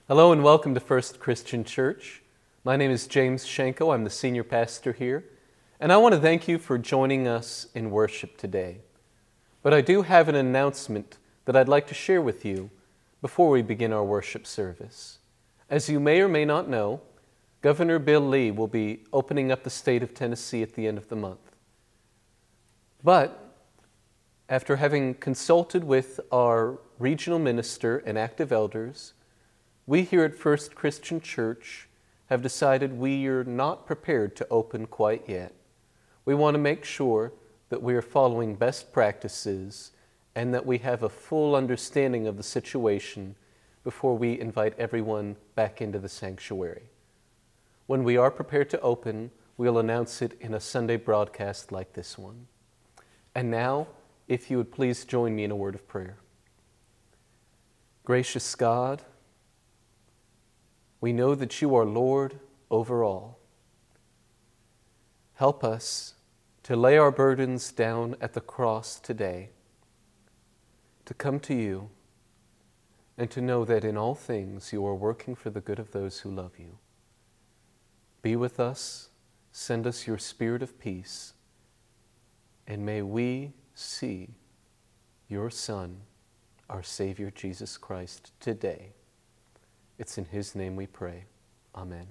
Hello and welcome to First Christian Church. My name is James Shanko. I'm the senior pastor here, and I want to thank you for joining us in worship today. But I do have an announcement that I'd like to share with you before we begin our worship service. As you may or may not know, Governor Bill Lee will be opening up the state of Tennessee at the end of the month. But after having consulted with our regional minister and active elders, we here at First Christian Church have decided we are not prepared to open quite yet. We want to make sure that we are following best practices and that we have a full understanding of the situation before we invite everyone back into the sanctuary. When we are prepared to open, we'll announce it in a Sunday broadcast like this one. And now, if you would please join me in a word of prayer. Gracious God, we know that you are Lord over all. Help us to lay our burdens down at the cross today, to come to you, and to know that in all things you are working for the good of those who love you. Be with us, send us your spirit of peace, and may we see your Son, our Savior Jesus Christ, today. It's in His name we pray. Amen.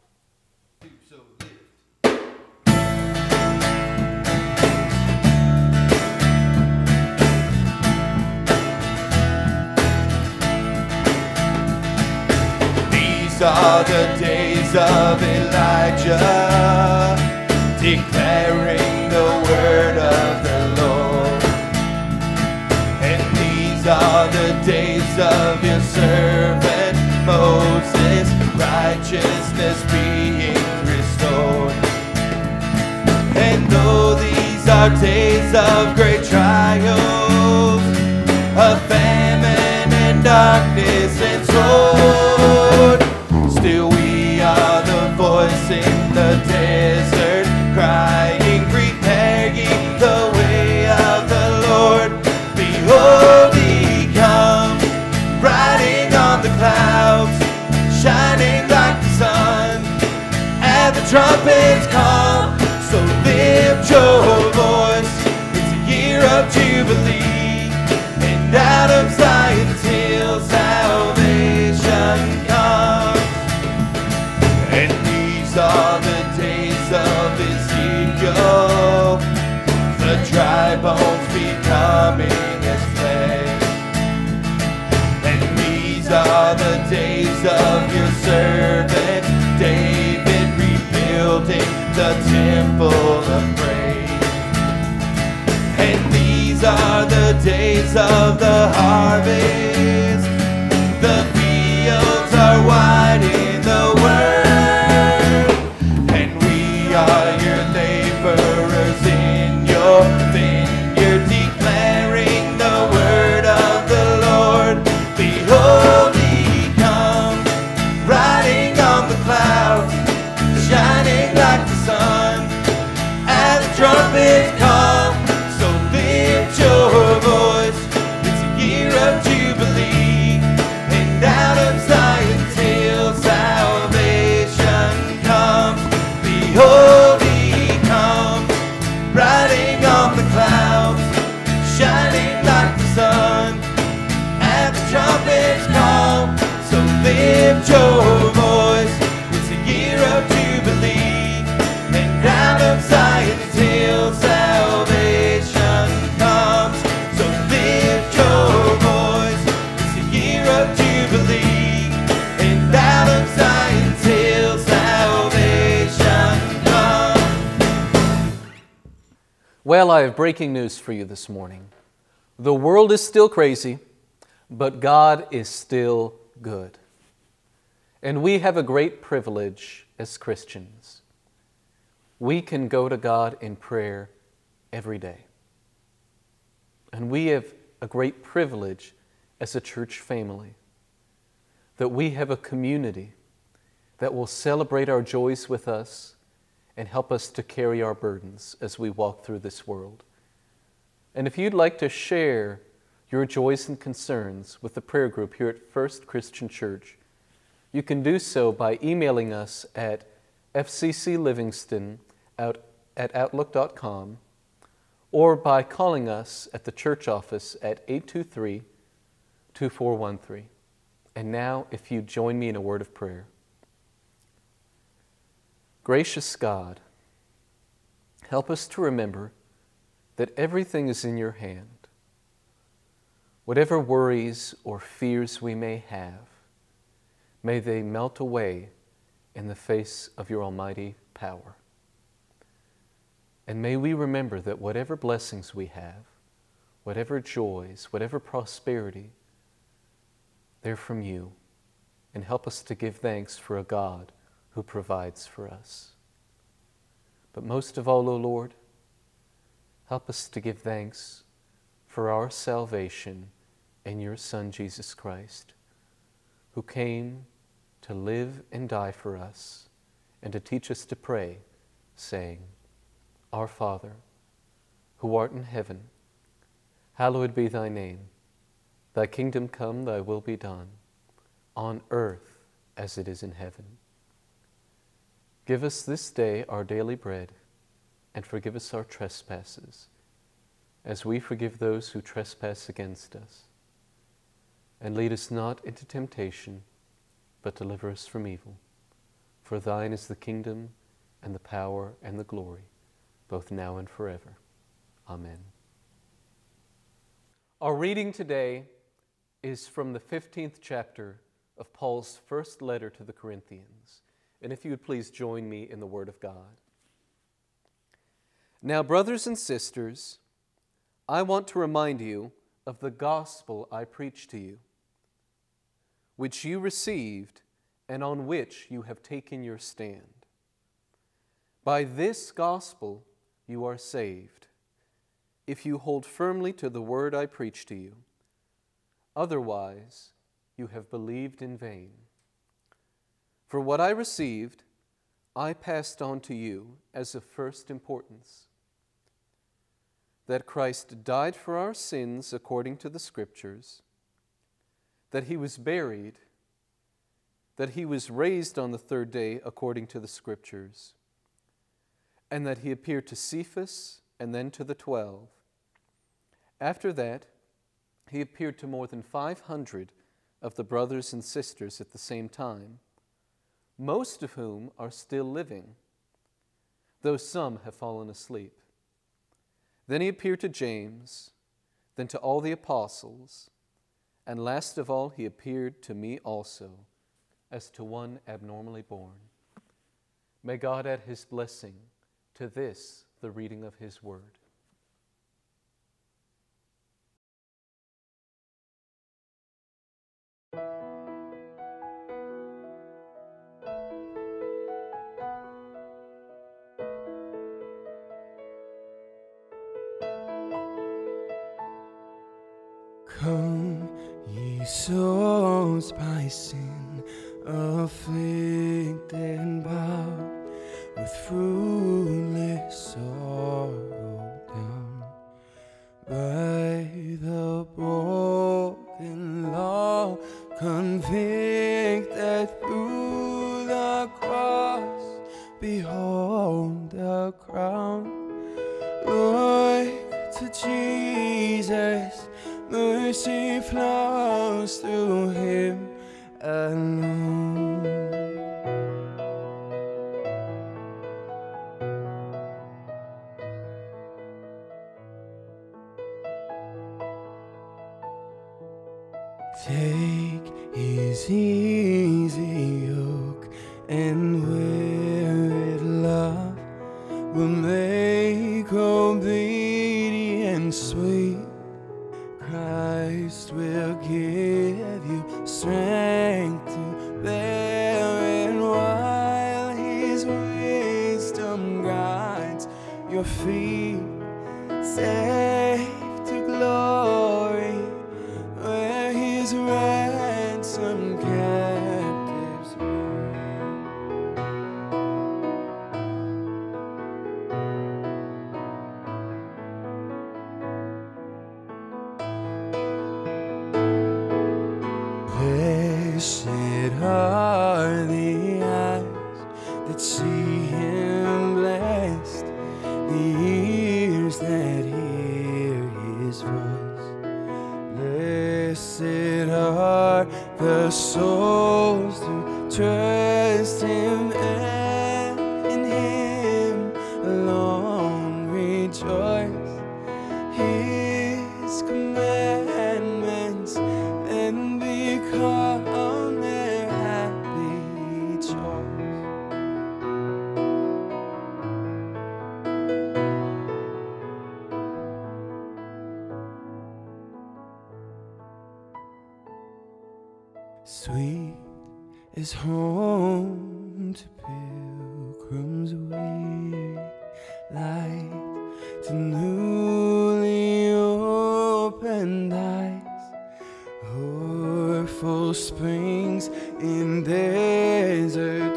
These are the days of Elijah, declaring the word of the Lord. And these are the days of your servant Moses, righteousness being restored. And though these are days of great trials, of famine and darkness and sword, still we are the voice in the desert, crying, prepare ye the way of the Lord. Behold, He comes, riding on the clouds, shining like the sun, and the trumpets come. So lift your voice, it's a year of jubilee, and out of Zion's hill salvation comes. And these are the days of Ezekiel, the dry bones becoming as flesh. And these are the days of your servant David, rebuilding the temple of praise. And these are the days of the harvest, the fields are wide in the world, and we are your laborers in your vineyard, declaring the word of the Lord. Behold, He comes, riding on the clouds, shining like the sun, and the trumpets come. So lift your voice, it's a year of jubilee, and out of Zion's hill salvation comes. Behold, He comes, riding on the clouds, shining like the sun, and the trumpets come. So lift your voice, it's a year of jubilee, and out of Zion's hill salvation comes. So lift your voice, it's a year of jubilee, and out of Zion's hill salvation comes. Well, I have breaking news for you this morning. The world is still crazy, but God is still good. And we have a great privilege as Christians. We can go to God in prayer every day. And we have a great privilege as a church family, that we have a community that will celebrate our joys with us and help us to carry our burdens as we walk through this world. And if you'd like to share your joys and concerns with the prayer group here at First Christian Church, You can do so by emailing us at fcclivingston@outlook.com or by calling us at the church office at 823-2413. And now, if you join me in a word of prayer. Gracious God, help us to remember that everything is in your hand. Whatever worries or fears we may have, may they melt away in the face of your almighty power. And may we remember that whatever blessings we have, whatever joys, whatever prosperity, they're from you. And help us to give thanks for a God who provides for us. But most of all, O Lord, help us to give thanks for our salvation in your Son, Jesus Christ, who came to live and die for us and to teach us to pray, saying, Our Father, who art in heaven, hallowed be thy name. Thy kingdom come, thy will be done, on earth as it is in heaven. Give us this day our daily bread, and forgive us our trespasses, as we forgive those who trespass against us. And lead us not into temptation, but deliver us from evil. For thine is the kingdom, and the power, and the glory, both now and forever. Amen. Our reading today is from the 15th chapter of Paul's first letter to the Corinthians. And if you would please join me in the Word of God. Now, brothers and sisters, I want to remind you of the gospel I preached to you, which you received and on which you have taken your stand. By this gospel you are saved, if you hold firmly to the word I preached to you. Otherwise, you have believed in vain. For what I received, I passed on to you as of first importance, that Christ died for our sins according to the Scriptures, that he was buried, that he was raised on the third day according to the Scriptures, and that he appeared to Cephas and then to the 12. After that, he appeared to more than 500 of the brothers and sisters at the same time, most of whom are still living, though some have fallen asleep. Then he appeared to James, then to all the apostles, and last of all he appeared to me also, as to one abnormally born. May God add his blessing to this, the reading of his word. Come, ye souls by sin afflicted, bowed with fruitless sorrow down by the broken law, convict that through the cross behold the crown. Look to Jesus, mercy flows through him alone. Take his easy yoke and wear it, love will make obedience sweet. Christ will give you strength to bear it, while his wisdom guides your feet safe to glory, where his ransom captives meet. Blessed are the eyes that see him blessed, the ears that hear his voice. Blessed are the souls who trust him and in him alone rejoice. His commandments then become their happy choice. Sweet is home to pilgrims weary, light to newly opened eyes, full springs in desert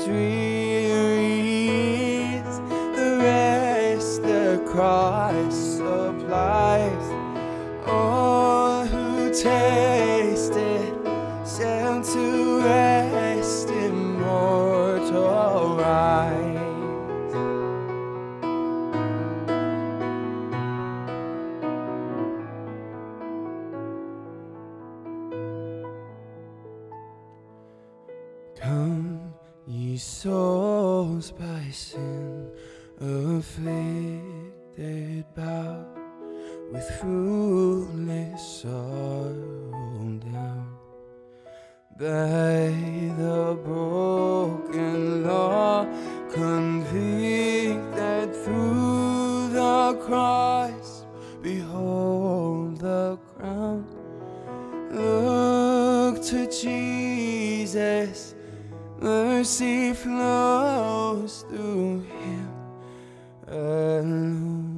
drearies, the rest the Christ supplies. All who taste it shall to rest immortal rise. Come, ye souls by sin afflicted, bow with fruitless sorrow down. By the broken law convict that through the cross behold the crown. Look to Jesus, mercy flows through him alone.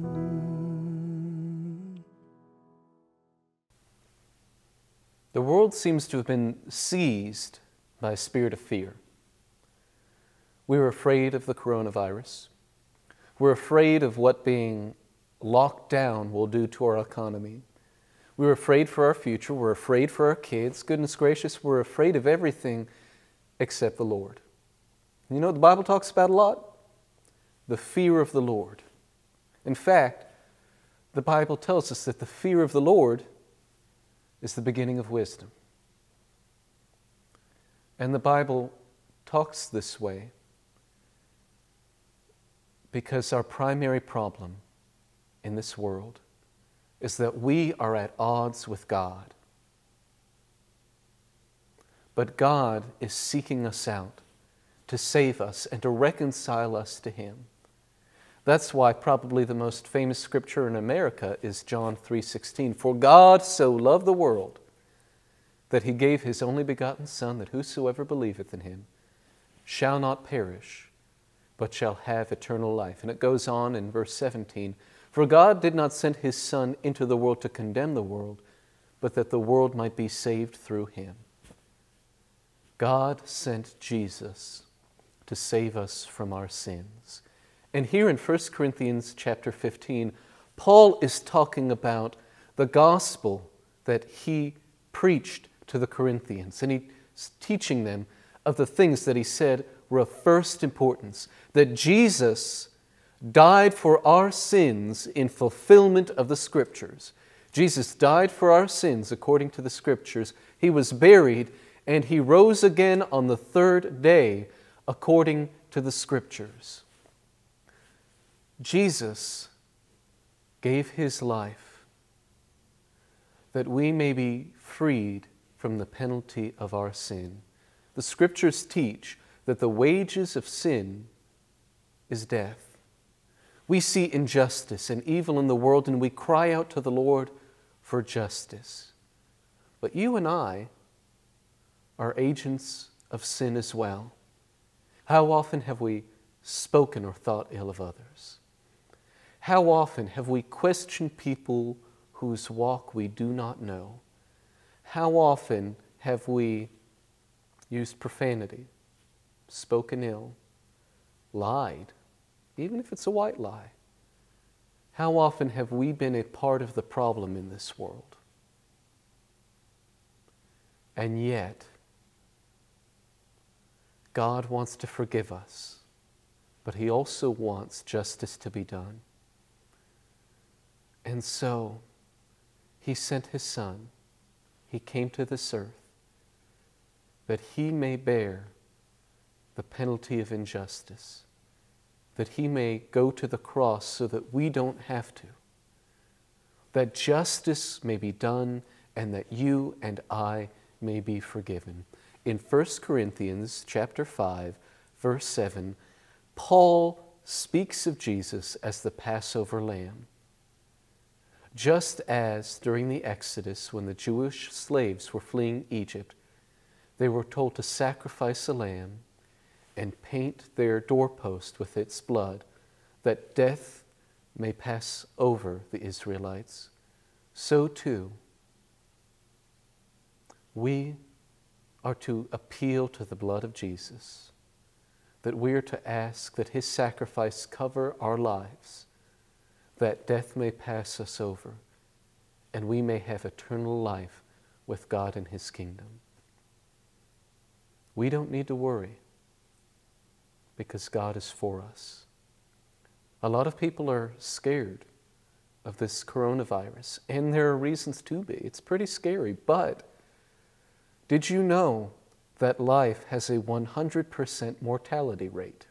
The world seems to have been seized by a spirit of fear. We're afraid of the coronavirus. We're afraid of what being locked down will do to our economy. We're afraid for our future. We're afraid for our kids. Goodness gracious, we're afraid of everything except the Lord. You know what the Bible talks about a lot? The fear of the Lord. In fact, the Bible tells us that the fear of the Lord is the beginning of wisdom. And the Bible talks this way because our primary problem in this world is that we are at odds with God. But God is seeking us out to save us and to reconcile us to Him. That's why probably the most famous scripture in America is John 3:16. For God so loved the world that He gave His only begotten Son, that whosoever believeth in Him shall not perish, but shall have eternal life. And it goes on in verse 17. For God did not send His Son into the world to condemn the world, but that the world might be saved through Him. God sent Jesus to save us from our sins. And here in 1 Corinthians chapter 15, Paul is talking about the gospel that he preached to the Corinthians. And he's teaching them of the things that he said were of first importance. That Jesus died for our sins in fulfillment of the Scriptures. Jesus died for our sins according to the Scriptures. He was buried and He rose again on the third day according to the Scriptures. Jesus gave His life that we may be freed from the penalty of our sin. The Scriptures teach that the wages of sin is death. We see injustice and evil in the world and we cry out to the Lord for justice. But you and I are agents of sin as well. How often have we spoken or thought ill of others? How often have we questioned people whose walk we do not know? How often have we used profanity, spoken ill, lied, even if it's a white lie? How often have we been a part of the problem in this world? And yet, God wants to forgive us, but He also wants justice to be done. And so He sent His Son. He came to this earth that He may bear the penalty of injustice, that He may go to the cross so that we don't have to, that justice may be done and that you and I may be forgiven. In 1 Corinthians chapter 5, verse 7, Paul speaks of Jesus as the Passover lamb. Just as during the Exodus, when the Jewish slaves were fleeing Egypt, they were told to sacrifice a lamb and paint their doorpost with its blood, that death may pass over the Israelites, so too we are to appeal to the blood of Jesus, that we are to ask that His sacrifice cover our lives, that death may pass us over, and we may have eternal life with God in His kingdom. We don't need to worry, because God is for us. A lot of people are scared of this coronavirus, and there are reasons to be. It's pretty scary, but did you know that life has a 100% mortality rate?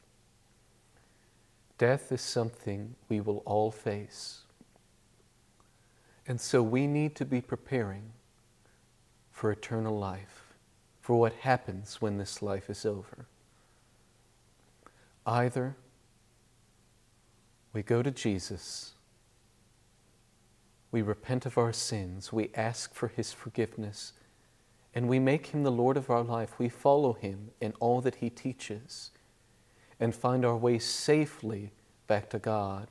Death is something we will all face. And so we need to be preparing for eternal life, for what happens when this life is over. Either we go to Jesus, we repent of our sins, we ask for His forgiveness, and we make Him the Lord of our life. We follow Him in all that He teaches and find our way safely back to God.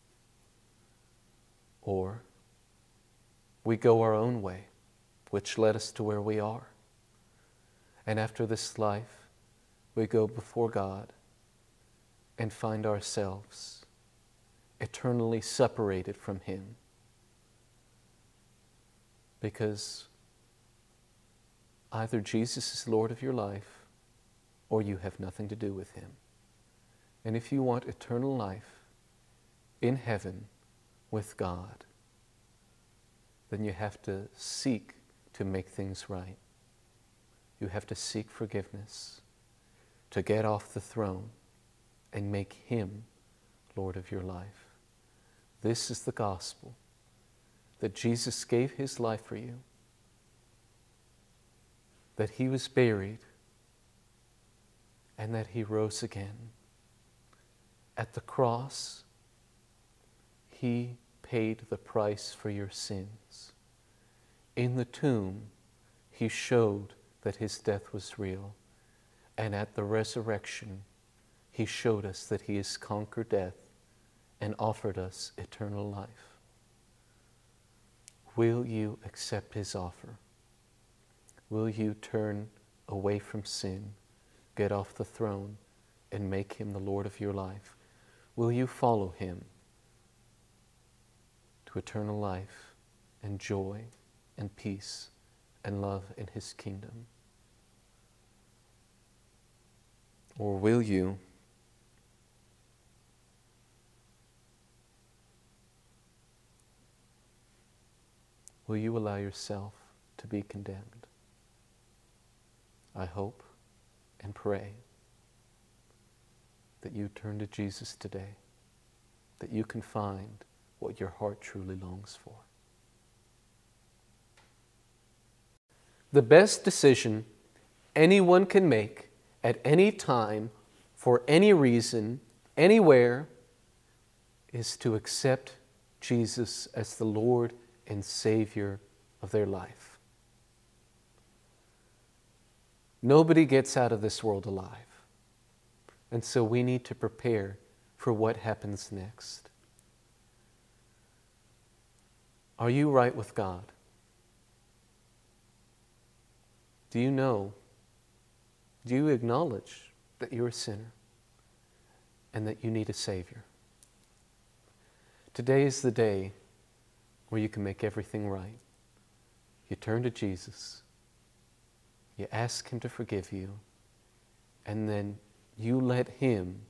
Or we go our own way, which led us to where we are. And after this life, we go before God and find ourselves eternally separated from Him. Because either Jesus is Lord of your life, or you have nothing to do with Him. And if you want eternal life in heaven with God, then you have to seek to make things right. You have to seek forgiveness, to get off the throne and make Him Lord of your life. This is the gospel, that Jesus gave His life for you, that He was buried, and that He rose again. At the cross, He paid the price for your sins. In the tomb, He showed that His death was real. And at the resurrection, He showed us that He has conquered death and offered us eternal life. Will you accept His offer? Will you turn away from sin, get off the throne, and make Him the Lord of your life? Will you follow Him to eternal life and joy and peace and love in His kingdom? Or will you allow yourself to be condemned? I hope and pray that you turn to Jesus today, that you can find what your heart truly longs for. The best decision anyone can make at any time, for any reason, anywhere, is to accept Jesus as the Lord and Savior of their life. Nobody gets out of this world alive. And so we need to prepare for what happens next. Are you right with God? Do you know? Do you acknowledge that you're a sinner and that you need a Savior? Today is the day where you can make everything right. You turn to Jesus. You ask Him to forgive you, and then you let Him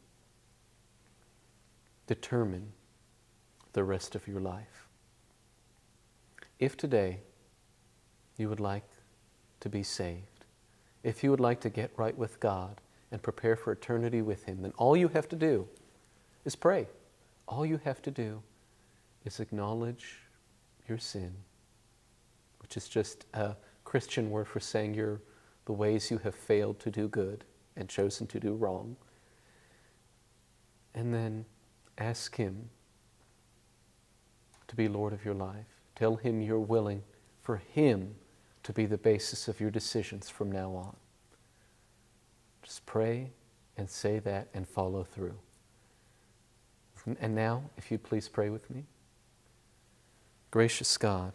determine the rest of your life. If today you would like to be saved, if you would like to get right with God and prepare for eternity with Him, then all you have to do is pray. All you have to do is acknowledge your sin, which is just a Christian word for saying the ways you have failed to do good and chosen to do wrong. And then ask Him to be Lord of your life. Tell Him you're willing for Him to be the basis of your decisions from now on. Just pray and say that and follow through. And now, if you'd please pray with me. Gracious God,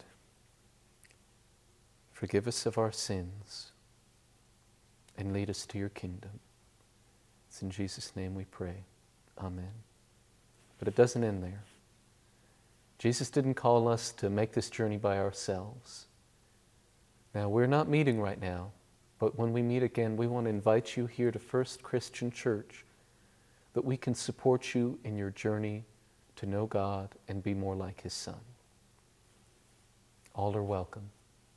forgive us of our sins and lead us to your kingdom. It's in Jesus' name we pray. Amen. But it doesn't end there. Jesus didn't call us to make this journey by ourselves. Now, we're not meeting right now, but when we meet again, we want to invite you here to First Christian Church, that we can support you in your journey to know God and be more like His Son. All are welcome.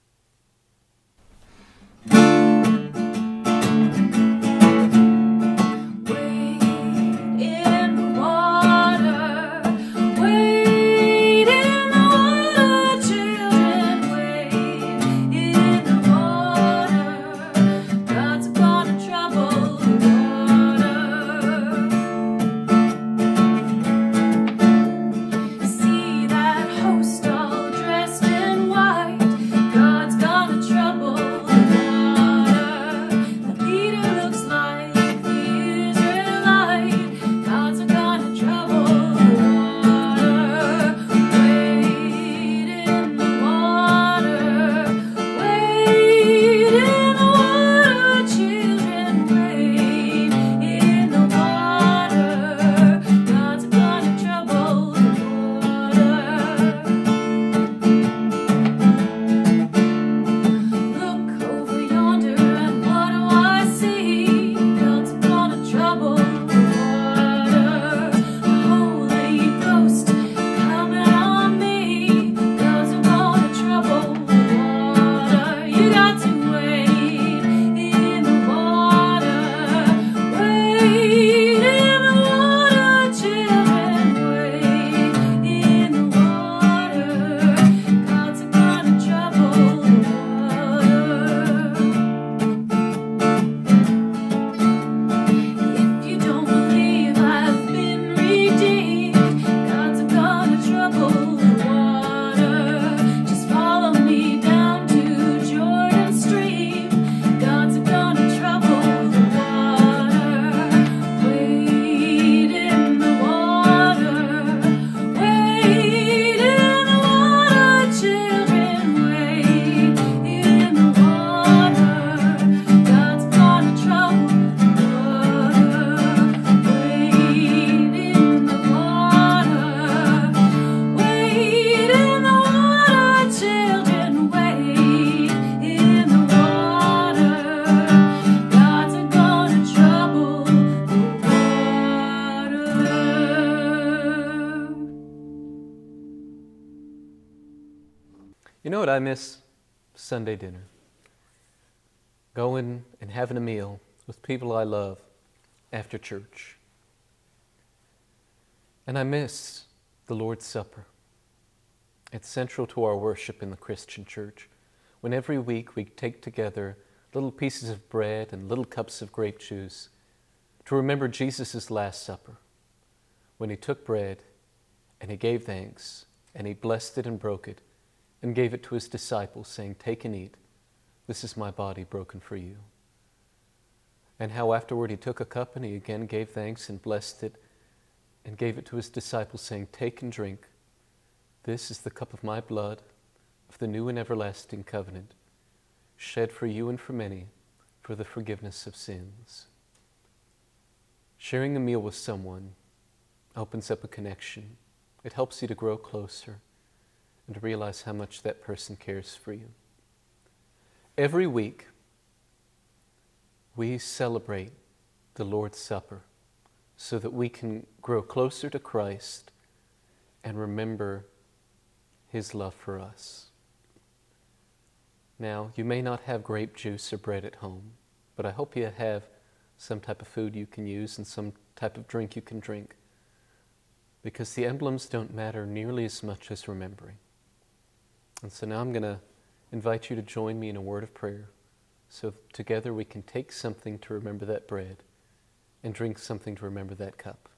You know what I miss? Sunday dinner. Going and having a meal with people I love after church. And I miss the Lord's Supper. It's central to our worship in the Christian church, when every week we take together little pieces of bread and little cups of grape juice to remember Jesus' Last Supper, when He took bread and He gave thanks and He blessed it and broke it and gave it to His disciples, saying, "Take and eat. This is my body broken for you." And how afterward He took a cup and He again gave thanks and blessed it and gave it to His disciples, saying, "Take and drink. This is the cup of my blood of the new and everlasting covenant, shed for you and for many for the forgiveness of sins." Sharing a meal with someone opens up a connection. It helps you to grow closer and to realize how much that person cares for you. Every week, we celebrate the Lord's Supper so that we can grow closer to Christ and remember His love for us. Now, you may not have grape juice or bread at home, but I hope you have some type of food you can use and some type of drink you can drink, because the emblems don't matter nearly as much as remembering. And so now I'm going to invite you to join me in a word of prayer so together we can take something to remember that bread and drink something to remember that cup.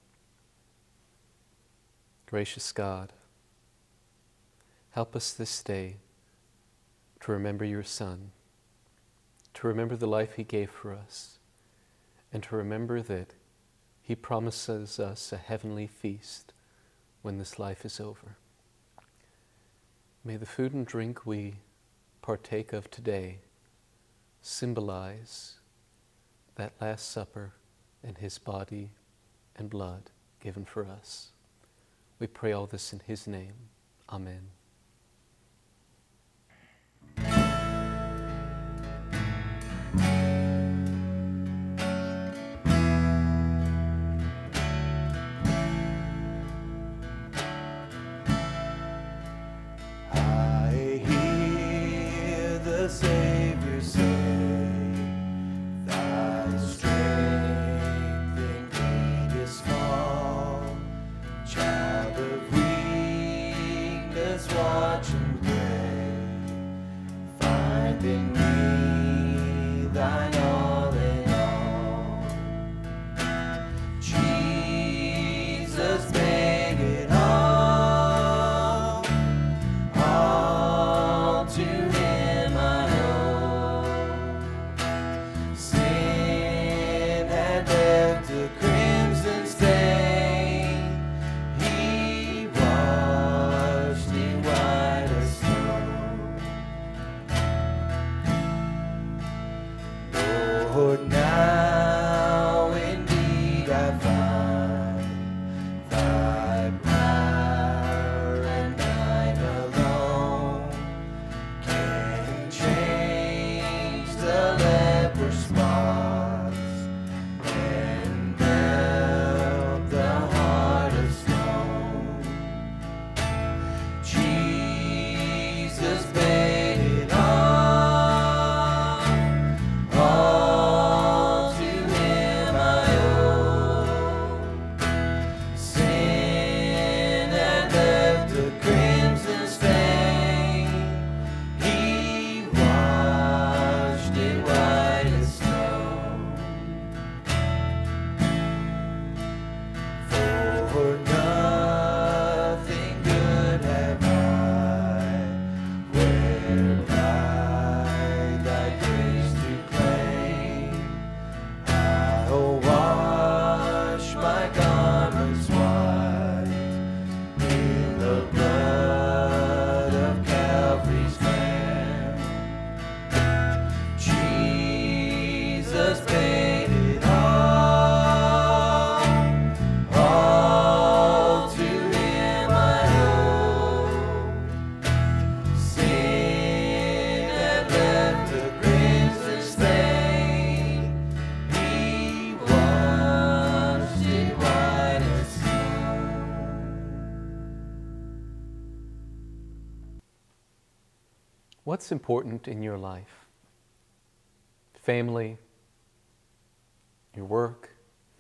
Gracious God, help us this day to remember your Son, to remember the life He gave for us, and to remember that He promises us a heavenly feast when this life is over. May the food and drink we partake of today symbolize that Last Supper and His body and blood given for us. We pray all this in His name. Amen. I hear the Savior say, Thy strength indeed is small. Child of weakness, watch and pray. Find in me thine all in all. Jesus made it all to Him I owe. Sin had left a crimson stain. He washed it white as snow. Lord, now indeed I find Thy power and Thine alone can change the leper's spots and melt the heart of stone. Jesus paid it all to Him I owe. Sin had left a crimson stain. He washed it white as snow. For nothing good have I, whereby Thy grace to claim. I'll wash my garments white in the blood of Calvary's Lamb. Jesus paid it all to Him I owe. Sin had left a crimson stain. He washed it white as snow. What's important in your life? Family, your work.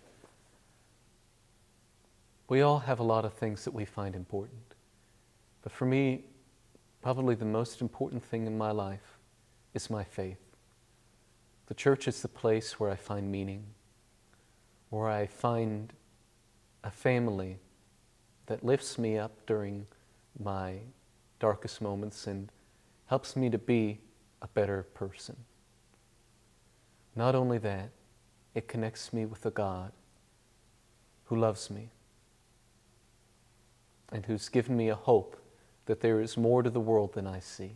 We all have a lot of things that we find important. But for me, probably the most important thing in my life is my faith. The church is the place where I find meaning, where I find a family that lifts me up during my darkest moments and helps me to be a better person. Not only that, it connects me with a God who loves me and who's given me a hope that there is more to the world than I see.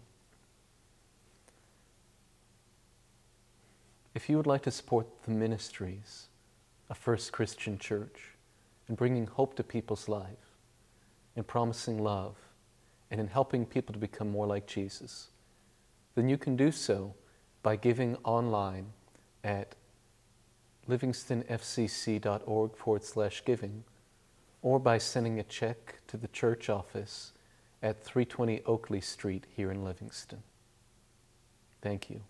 If you would like to support the ministries of First Christian Church in bringing hope to people's lives, in promising love, and in helping people to become more like Jesus, then you can do so by giving online at livingstonfcc.org/giving, or by sending a check to the church office at 320 Oakley Street here in Livingston. Thank you.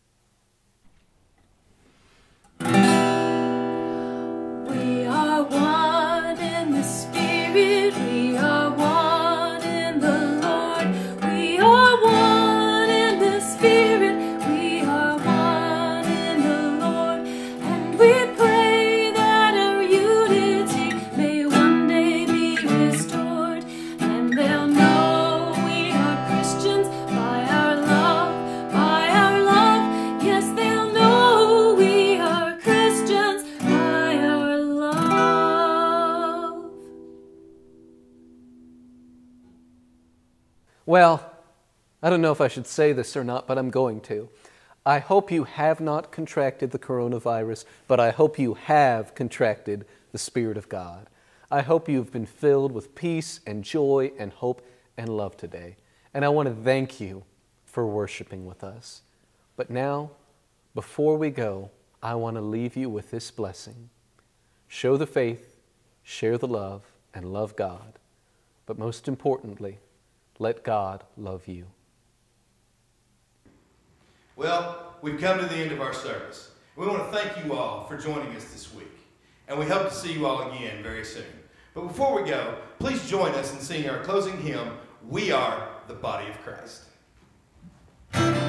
We are one in the Spirit, we are one in the Lord. We are one in the Spirit, we are one in the Lord. And we pray that our unity may one day be restored. And they'll know we are Christians by our love, by our love. Yes, they'll know we are Christians by our love. Well, I don't know if I should say this or not, but I'm going to. I hope you have not contracted the coronavirus, but I hope you have contracted the Spirit of God. I hope you've been filled with peace and joy and hope and love today. And I want to thank you for worshiping with us. But now, before we go, I want to leave you with this blessing. Show the faith, share the love, and love God. But most importantly, let God love you. Well, we've come to the end of our service. We want to thank you all for joining us this week. And we hope to see you all again very soon. But before we go, please join us in singing our closing hymn, We Are the Body of Christ.